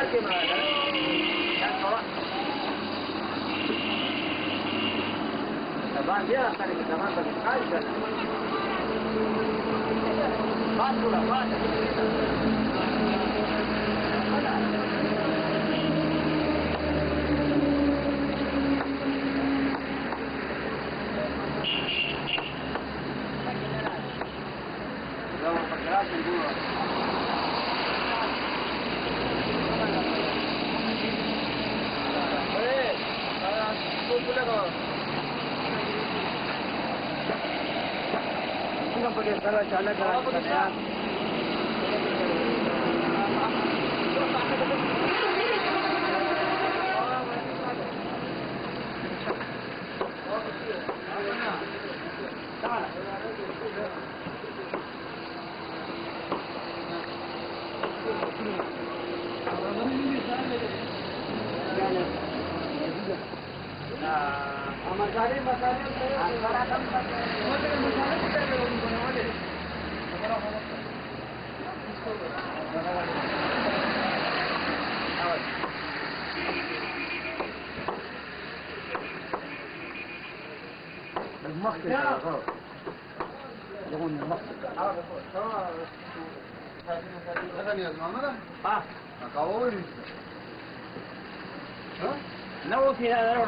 No, si era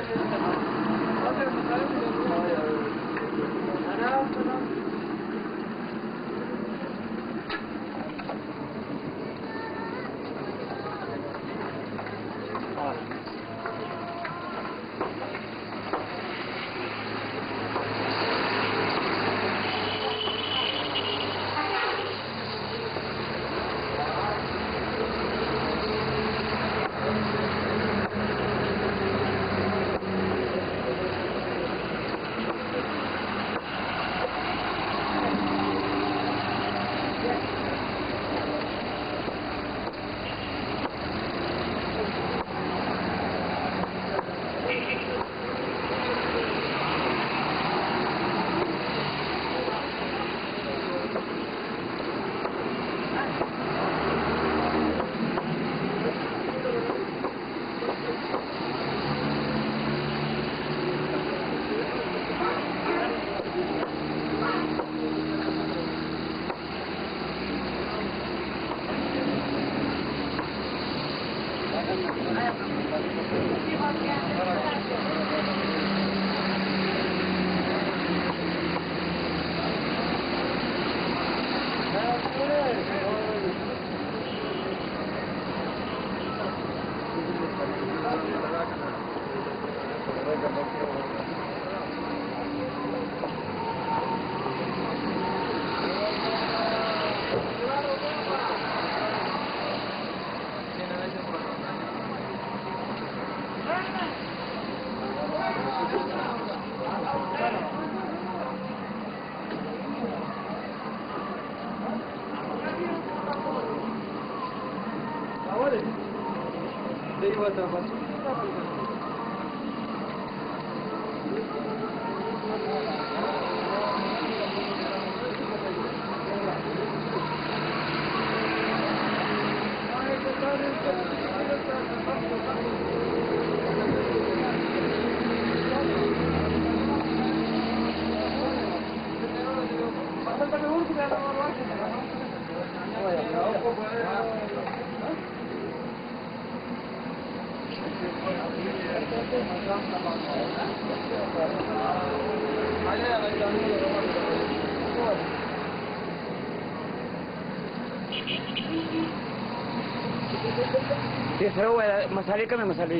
هو مسالې کومه مسالې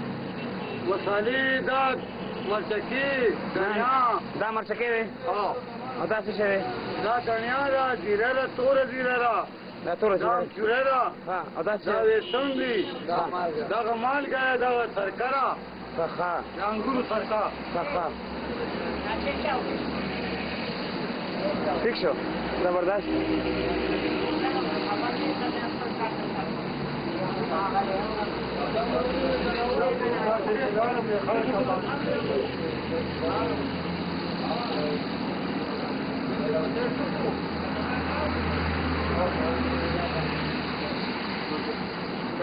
دا مرچکي دنیا دا مرچکي دی او دا څه شی دی دا دنیا دا زیره ده توره زیره ده دا توره دا چوره ده او دا دا ویسم دي دغه مالګه ده دا سرکره د انګورو سرکه ٹھیک شو زبردست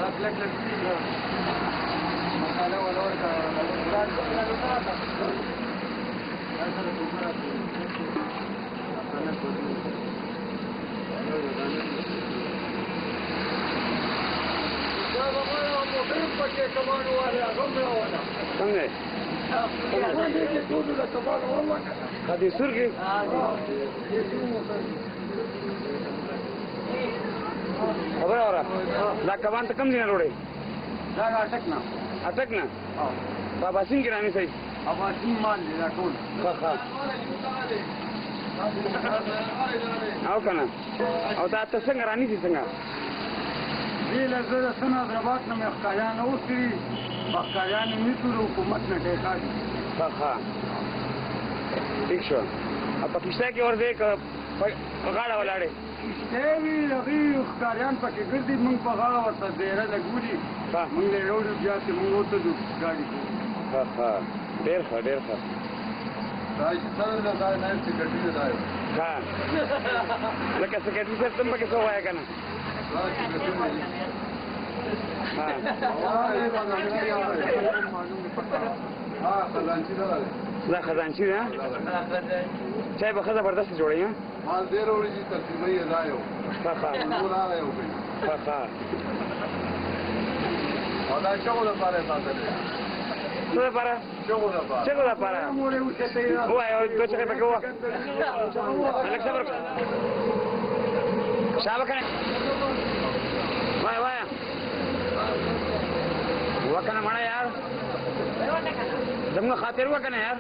څنګه خدي سور کې خبره وره دا کبان ته کم دي نه وروړي دا اټک نه بابا سین کې رامي صحیح مال دي دا ټول او کنه او دا ته څنګه رانی دي څنګه دې له زړه سنا دربات نه مخکایان اوسري مخکایان میټو حکومت نه ټیکا دي ها ٹھیک شو په کیسه کې ور دې غاړه ولاړې وی لغي ښکاریان پکې ګرځي موږ په غاړه ورته ډیره لګولي موږ له روډ بیا چې موږ وته د ګاډي ها ډېر ښه دا چې سره دا نه چې ګډي دا ها لکه سکرټري صاحب تم پکې څه وایي کنه دا خزانچی ده چای به ښه زبردست جوړوي مال ډېر وړي چې تقریبا یې دا یو دا شغل لپاره ساتلی څه لپاره چغو لپاره ووایه دوه چغې پکې ووه لږ صبر شابه کنه وایه وکنه مړه یار زموږ خاطر وکنه یار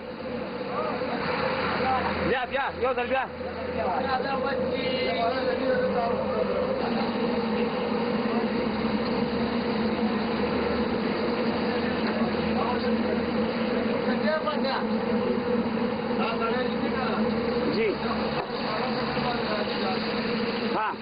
بیا یو ځل بیا जी हाँ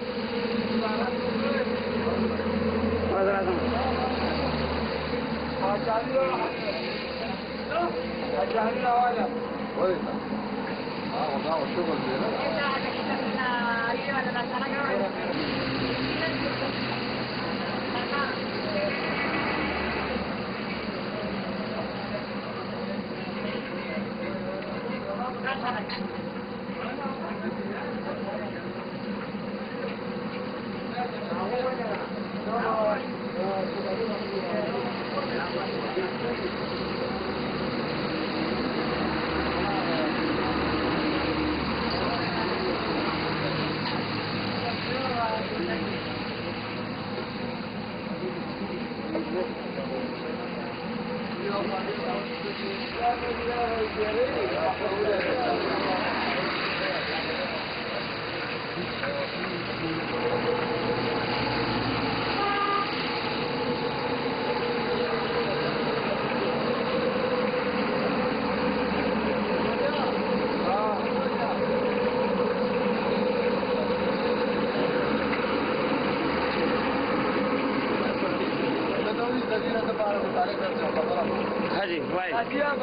हाँ जी भाई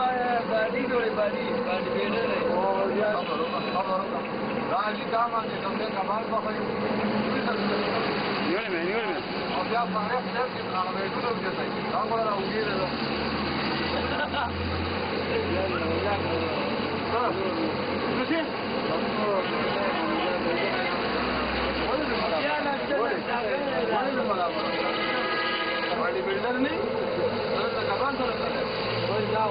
बिल्डर नहीं कबान तो जाओ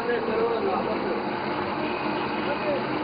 ته ضرورت نه